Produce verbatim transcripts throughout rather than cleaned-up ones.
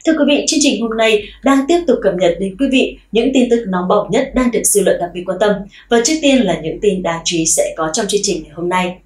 Thưa quý vị, chương trình hôm nay đang tiếp tục cập nhật đến quý vị những tin tức nóng bỏng nhất đang được dư luận đặc biệt quan tâm. Và trước tiên là những tin đáng chú ý sẽ có trong chương trình ngày hôm nay.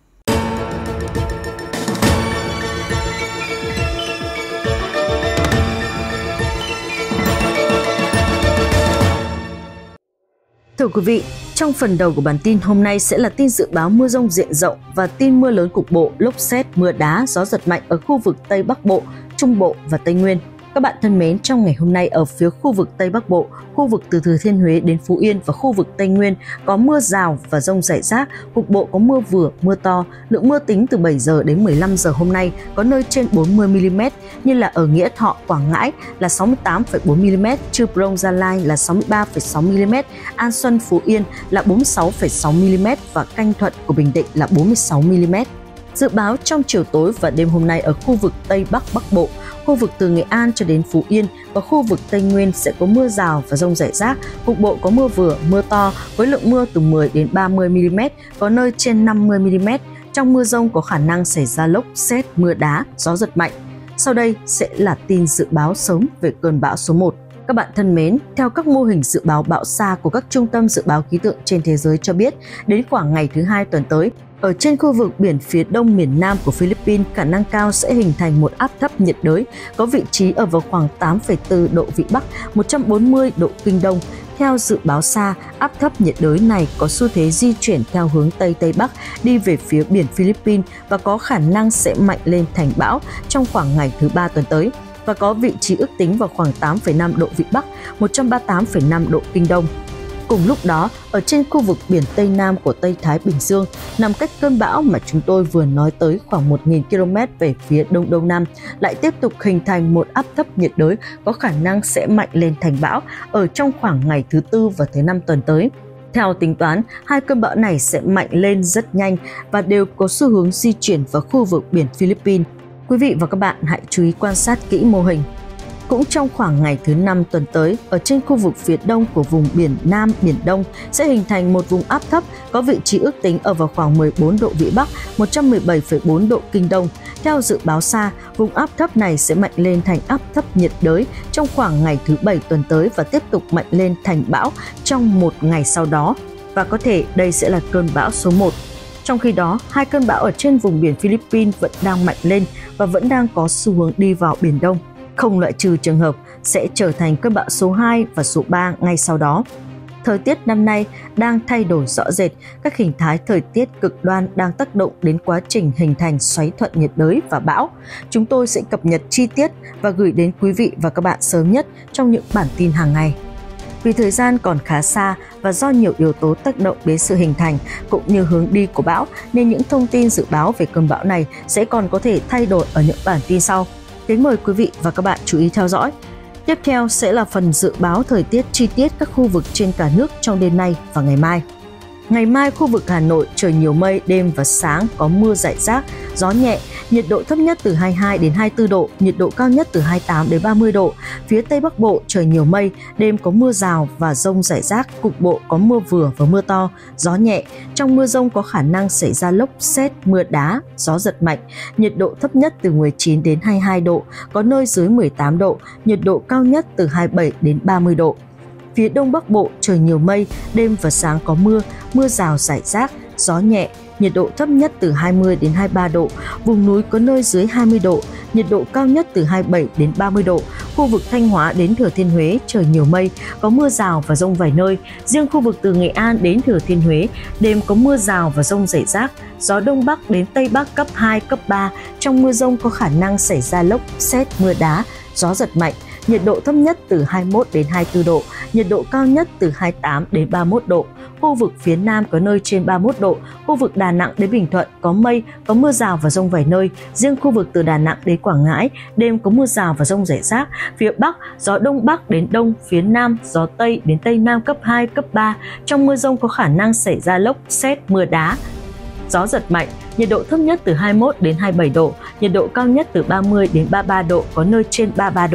Thưa quý vị, trong phần đầu của bản tin hôm nay sẽ là tin dự báo mưa dông diện rộng và tin mưa lớn cục bộ, lốc sét, mưa đá, gió giật mạnh ở khu vực Tây Bắc Bộ, Trung Bộ và Tây Nguyên. Các bạn thân mến, trong ngày hôm nay ở phía khu vực Tây Bắc Bộ, khu vực từ Thừa Thiên Huế đến Phú Yên và khu vực Tây Nguyên có mưa rào và dông rải rác, cục bộ có mưa vừa, mưa to. Lượng mưa tính từ bảy giờ đến mười lăm giờ hôm nay có nơi trên bốn mươi mi-li-mét, như là ở Nghĩa Thọ, Quảng Ngãi là sáu mươi tám phẩy bốn mi-li-mét, Chư Prong, Gia Lai là sáu mươi ba phẩy sáu mi-li-mét, An Xuân, Phú Yên là bốn mươi sáu phẩy sáu mi-li-mét và Canh Thuận của Bình Định là bốn mươi sáu mi-li-mét. Dự báo trong chiều tối và đêm hôm nay ở khu vực Tây Bắc Bắc Bộ, khu vực từ Nghệ An cho đến Phú Yên và khu vực Tây Nguyên sẽ có mưa rào và dông rải rác, cục bộ có mưa vừa, mưa to với lượng mưa từ mười đến ba mươi mi-li-mét, có nơi trên năm mươi mi-li-mét. Trong mưa dông có khả năng xảy ra lốc, sét, mưa đá, gió giật mạnh. Sau đây sẽ là tin dự báo sớm về cơn bão số một. Các bạn thân mến, theo các mô hình dự báo bão xa của các trung tâm dự báo khí tượng trên thế giới cho biết, đến khoảng ngày thứ hai tuần tới, ở trên khu vực biển phía đông miền Nam của Philippines, khả năng cao sẽ hình thành một áp thấp nhiệt đới có vị trí ở vào khoảng tám phẩy bốn độ Vĩ Bắc, một trăm bốn mươi độ Kinh Đông. Theo dự báo xa, áp thấp nhiệt đới này có xu thế di chuyển theo hướng Tây Tây Bắc đi về phía biển Philippines và có khả năng sẽ mạnh lên thành bão trong khoảng ngày thứ ba tuần tới và có vị trí ước tính vào khoảng tám phẩy năm độ Vĩ Bắc, một trăm ba mươi tám phẩy năm độ Kinh Đông. Cùng lúc đó, ở trên khu vực biển Tây Nam của Tây Thái Bình Dương, nằm cách cơn bão mà chúng tôi vừa nói tới khoảng một nghìn ki lô mét về phía đông đông nam, lại tiếp tục hình thành một áp thấp nhiệt đới có khả năng sẽ mạnh lên thành bão ở trong khoảng ngày thứ tư và thứ năm tuần tới. Theo tính toán, hai cơn bão này sẽ mạnh lên rất nhanh và đều có xu hướng di chuyển vào khu vực biển Philippines. Quý vị và các bạn hãy chú ý quan sát kỹ mô hình. Cũng trong khoảng ngày thứ năm tuần tới, ở trên khu vực phía đông của vùng biển Nam Biển Đông sẽ hình thành một vùng áp thấp có vị trí ước tính ở vào khoảng mười bốn độ Vĩ Bắc, một trăm mười bảy phẩy bốn độ Kinh Đông. Theo dự báo xa, vùng áp thấp này sẽ mạnh lên thành áp thấp nhiệt đới trong khoảng ngày thứ bảy tuần tới và tiếp tục mạnh lên thành bão trong một ngày sau đó. Và có thể đây sẽ là cơn bão số một. Trong khi đó, hai cơn bão ở trên vùng biển Philippines vẫn đang mạnh lên và vẫn đang có xu hướng đi vào Biển Đông. Không loại trừ trường hợp sẽ trở thành cơn bão số hai và số ba ngay sau đó. Thời tiết năm nay đang thay đổi rõ rệt, các hình thái thời tiết cực đoan đang tác động đến quá trình hình thành xoáy thuận nhiệt đới và bão. Chúng tôi sẽ cập nhật chi tiết và gửi đến quý vị và các bạn sớm nhất trong những bản tin hàng ngày. Vì thời gian còn khá xa và do nhiều yếu tố tác động đến sự hình thành cũng như hướng đi của bão, nên những thông tin dự báo về cơn bão này sẽ còn có thể thay đổi ở những bản tin sau. Kính mời quý vị và các bạn chú ý theo dõi. Tiếp theo sẽ là phần dự báo thời tiết chi tiết các khu vực trên cả nước trong đêm nay và ngày mai. Ngày mai, khu vực Hà Nội trời nhiều mây, đêm và sáng có mưa rải rác, gió nhẹ, nhiệt độ thấp nhất từ hai mươi hai đến hai mươi tư độ, nhiệt độ cao nhất từ hai mươi tám đến ba mươi độ. Phía Tây Bắc Bộ trời nhiều mây, đêm có mưa rào và dông rải rác, cục bộ có mưa vừa và mưa to, gió nhẹ. Trong mưa dông có khả năng xảy ra lốc, sét, mưa đá, gió giật mạnh. Nhiệt độ thấp nhất từ mười chín đến hai mươi hai độ, có nơi dưới mười tám độ, nhiệt độ cao nhất từ hai mươi bảy đến ba mươi độ. Phía Đông Bắc Bộ trời nhiều mây, đêm và sáng có mưa, mưa rào rải rác, gió nhẹ, nhiệt độ thấp nhất từ hai mươi đến hai mươi ba độ, vùng núi có nơi dưới hai mươi độ, nhiệt độ cao nhất từ hai mươi bảy đến ba mươi độ. Khu vực Thanh Hóa đến Thừa Thiên Huế trời nhiều mây, có mưa rào và dông vài nơi. Riêng khu vực từ Nghệ An đến Thừa Thiên Huế, đêm có mưa rào và dông rải rác, gió Đông Bắc đến Tây Bắc cấp hai, cấp ba. Trong mưa dông có khả năng xảy ra lốc, sét, mưa đá, gió giật mạnh. Nhiệt độ thấp nhất từ hai mươi mốt đến hai mươi tư độ, nhiệt độ cao nhất từ hai mươi tám đến ba mươi mốt độ. Khu vực phía Nam có nơi trên ba mươi mốt độ, khu vực Đà Nẵng đến Bình Thuận có mây, có mưa rào và dông vài nơi. Riêng khu vực từ Đà Nẵng đến Quảng Ngãi, đêm có mưa rào và dông rải rác. Phía Bắc, gió Đông Bắc đến Đông, phía Nam, gió Tây đến Tây Nam cấp hai, cấp ba. Trong mưa dông có khả năng xảy ra lốc, sét, mưa đá, gió giật mạnh. Nhiệt độ thấp nhất từ hai mươi mốt đến hai mươi bảy độ, nhiệt độ cao nhất từ ba mươi đến ba mươi ba độ, có nơi trên ba mươi ba độ.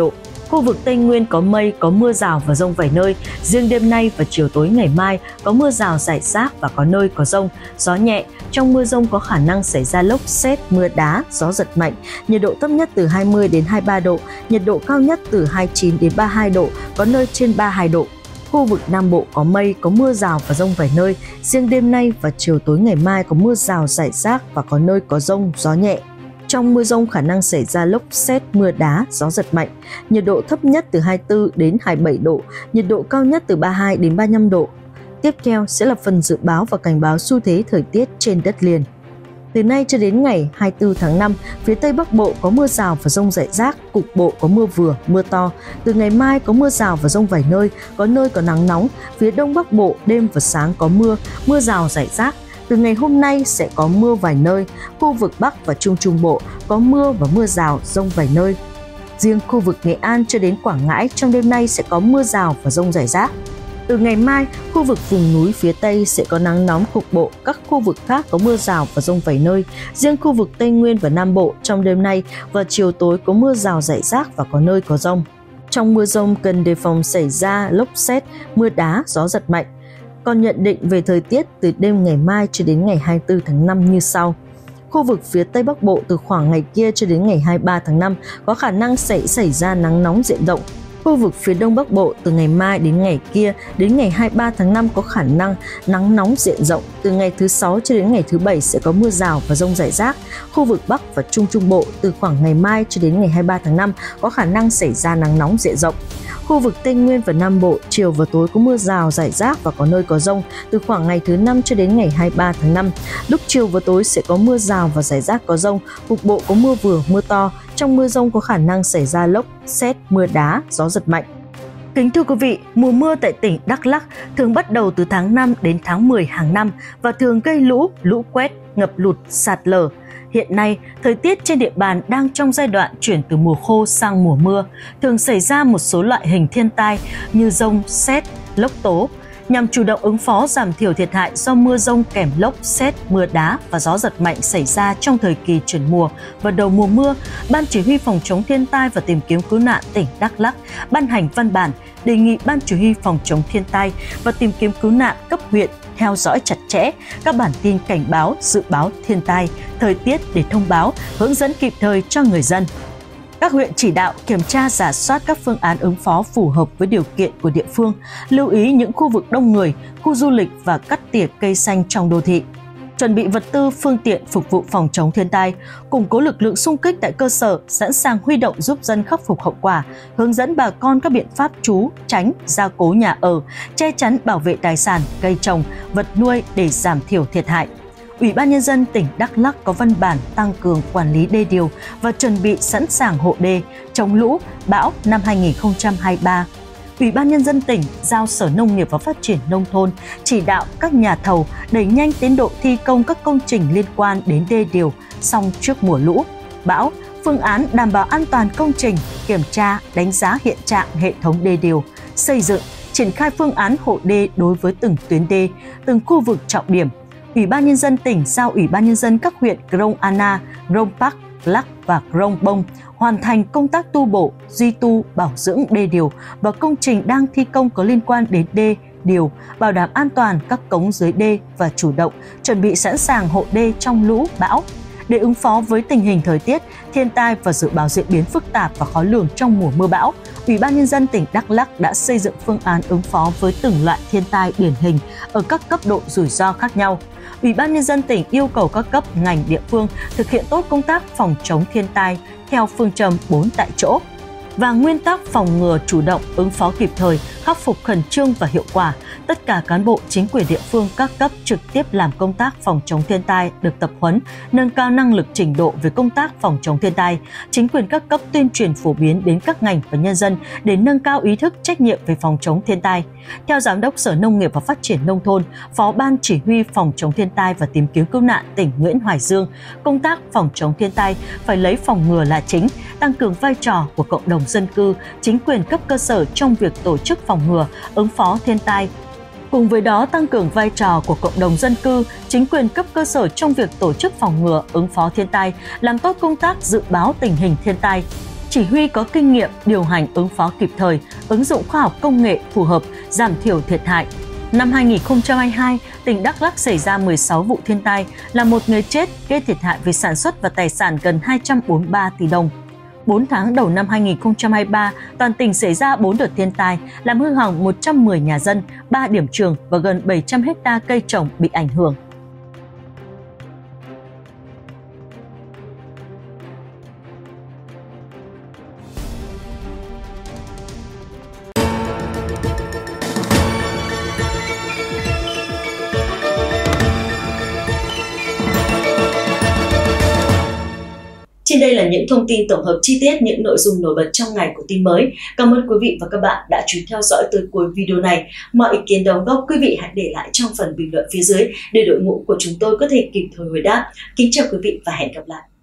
Khu vực Tây Nguyên có mây, có mưa rào và dông vài nơi. Riêng đêm nay và chiều tối ngày mai có mưa rào rải rác và có nơi có dông, gió nhẹ. Trong mưa dông có khả năng xảy ra lốc sét, mưa đá, gió giật mạnh. Nhiệt độ thấp nhất từ hai mươi đến hai mươi ba độ, nhiệt độ cao nhất từ hai mươi chín đến ba mươi hai độ, có nơi trên ba mươi hai độ. Khu vực Nam Bộ có mây, có mưa rào và dông vài nơi. Riêng đêm nay và chiều tối ngày mai có mưa rào rải rác và có nơi có dông, gió nhẹ. Trong mưa dông khả năng xảy ra lốc sét, mưa đá, gió giật mạnh. Nhiệt độ thấp nhất từ hai mươi tư đến hai mươi bảy độ, nhiệt độ cao nhất từ ba mươi hai đến ba mươi lăm độ. Tiếp theo sẽ là phần dự báo và cảnh báo xu thế thời tiết trên đất liền. Từ nay cho đến ngày hai mươi tư tháng năm, phía Tây Bắc Bộ có mưa rào và dông rải rác, cục bộ có mưa vừa, mưa to. Từ ngày mai có mưa rào và dông vài nơi, có nơi có nắng nóng. Phía Đông Bắc Bộ đêm và sáng có mưa, mưa rào rải rác. Từ ngày hôm nay sẽ có mưa vài nơi, khu vực Bắc và Trung Trung Bộ có mưa và mưa rào, dông vài nơi. Riêng khu vực Nghệ An cho đến Quảng Ngãi trong đêm nay sẽ có mưa rào và dông rải rác. Từ ngày mai, khu vực vùng núi phía Tây sẽ có nắng nóng cục bộ, các khu vực khác có mưa rào và dông vài nơi. Riêng khu vực Tây Nguyên và Nam Bộ trong đêm nay và chiều tối có mưa rào rải rác và có nơi có dông. Trong mưa dông cần đề phòng xảy ra lốc sét, mưa đá, gió giật mạnh. Còn nhận định về thời tiết từ đêm ngày mai cho đến ngày hai mươi tư tháng năm như sau. Khu vực phía Tây Bắc Bộ từ khoảng ngày kia cho đến ngày hai mươi ba tháng năm có khả năng sẽ xảy ra nắng nóng diện rộng. Khu vực phía Đông Bắc Bộ từ ngày mai đến ngày kia đến ngày hai mươi ba tháng năm có khả năng nắng nóng diện rộng. Từ ngày thứ sáu cho đến ngày thứ bảy sẽ có mưa rào và dông rải rác. Khu vực Bắc và Trung Trung Bộ từ khoảng ngày mai cho đến ngày hai mươi ba tháng năm có khả năng xảy ra nắng nóng diện rộng. Khu vực Tây Nguyên và Nam Bộ chiều và tối có mưa rào rải rác và có nơi có dông từ khoảng ngày thứ năm cho đến ngày hai mươi ba tháng năm. Lúc chiều và tối sẽ có mưa rào và rải rác có dông, cục bộ có mưa vừa, mưa to. Trong mưa dông có khả năng xảy ra lốc, sét, mưa đá, gió giật mạnh. Kính thưa quý vị, mùa mưa tại tỉnh Đắk Lắk thường bắt đầu từ tháng năm đến tháng mười hàng năm và thường gây lũ, lũ quét, ngập lụt, sạt lở. Hiện nay, thời tiết trên địa bàn đang trong giai đoạn chuyển từ mùa khô sang mùa mưa, thường xảy ra một số loại hình thiên tai như dông, sét, lốc tố. Nhằm chủ động ứng phó giảm thiểu thiệt hại do mưa dông kèm lốc, sét, mưa đá và gió giật mạnh xảy ra trong thời kỳ chuyển mùa và đầu mùa mưa, Ban Chỉ huy Phòng chống thiên tai và tìm kiếm cứu nạn tỉnh Đắk Lắk ban hành văn bản đề nghị Ban Chỉ huy Phòng chống thiên tai và tìm kiếm cứu nạn cấp huyện theo dõi chặt chẽ các bản tin cảnh báo, dự báo thiên tai, thời tiết để thông báo, hướng dẫn kịp thời cho người dân. Các huyện chỉ đạo kiểm tra rà soát các phương án ứng phó phù hợp với điều kiện của địa phương, lưu ý những khu vực đông người, khu du lịch và cắt tỉa cây xanh trong đô thị. Chuẩn bị vật tư, phương tiện phục vụ phòng chống thiên tai, củng cố lực lượng xung kích tại cơ sở, sẵn sàng huy động giúp dân khắc phục hậu quả, hướng dẫn bà con các biện pháp trú, tránh, gia cố nhà ở, che chắn bảo vệ tài sản, cây trồng, vật nuôi để giảm thiểu thiệt hại. Ủy ban Nhân dân tỉnh Đắk Lắk có văn bản tăng cường quản lý đê điều và chuẩn bị sẵn sàng hộ đê, chống lũ, bão năm hai nghìn không trăm hai mươi ba. Ủy ban Nhân dân tỉnh giao Sở Nông nghiệp và Phát triển Nông thôn chỉ đạo các nhà thầu đẩy nhanh tiến độ thi công các công trình liên quan đến đê điều xong trước mùa lũ, bão, phương án đảm bảo an toàn công trình, kiểm tra, đánh giá hiện trạng hệ thống đê điều, xây dựng, triển khai phương án hộ đê đối với từng tuyến đê, từng khu vực trọng điểm. Ủy ban Nhân dân tỉnh giao Ủy ban Nhân dân các huyện Krông Anna, Krông Park, Lắk và Krông Bông hoàn thành công tác tu bổ, duy tu, bảo dưỡng đê điều và công trình đang thi công có liên quan đến đê, điều, bảo đảm an toàn các cống dưới đê và chủ động, chuẩn bị sẵn sàng hộ đê trong lũ, bão. Để ứng phó với tình hình thời tiết, thiên tai và dự báo diễn biến phức tạp và khó lường trong mùa mưa bão, Ủy ban Nhân dân tỉnh Đắk Lắk đã xây dựng phương án ứng phó với từng loại thiên tai điển hình ở các cấp độ rủi ro khác nhau. Ủy ban Nhân dân tỉnh yêu cầu các cấp ngành địa phương thực hiện tốt công tác phòng chống thiên tai theo phương châm bốn tại chỗ và nguyên tắc phòng ngừa chủ động, ứng phó kịp thời, khắc phục khẩn trương và hiệu quả. Tất cả cán bộ chính quyền địa phương các cấp trực tiếp làm công tác phòng chống thiên tai được tập huấn, nâng cao năng lực trình độ về công tác phòng chống thiên tai. Chính quyền các cấp tuyên truyền phổ biến đến các ngành và nhân dân để nâng cao ý thức trách nhiệm về phòng chống thiên tai. Theo Giám đốc Sở Nông nghiệp và Phát triển Nông thôn, Phó Ban Chỉ huy Phòng chống thiên tai và tìm kiếm cứu nạn tỉnh Nguyễn Hoài Dương, công tác phòng chống thiên tai phải lấy phòng ngừa là chính, tăng cường vai trò của cộng đồng dân cư, chính quyền cấp cơ sở trong việc tổ chức phòng ngừa, ứng phó thiên tai. Cùng với đó, tăng cường vai trò của cộng đồng dân cư, chính quyền cấp cơ sở trong việc tổ chức phòng ngừa, ứng phó thiên tai, làm tốt công tác dự báo tình hình thiên tai. chỉ huy có kinh nghiệm điều hành ứng phó kịp thời, ứng dụng khoa học công nghệ phù hợp, giảm thiểu thiệt hại. Năm hai nghìn không trăm hai mươi hai, tỉnh Đắk Lắk xảy ra mười sáu vụ thiên tai, làm một người chết, gây thiệt hại về sản xuất và tài sản gần hai trăm bốn mươi ba tỷ đồng. bốn tháng đầu năm hai nghìn không trăm hai mươi ba, toàn tỉnh xảy ra bốn đợt thiên tai, làm hư hỏng một trăm mười nhà dân, ba điểm trường và gần bảy trăm héc ta cây trồng bị ảnh hưởng. Trên đây là những thông tin tổng hợp chi tiết những nội dung nổi bật trong ngày của tin mới. Cảm ơn quý vị và các bạn đã chú ý theo dõi tới cuối video này. Mọi ý kiến đóng góp quý vị hãy để lại trong phần bình luận phía dưới để đội ngũ của chúng tôi có thể kịp thời hồi đáp. Kính chào quý vị và hẹn gặp lại.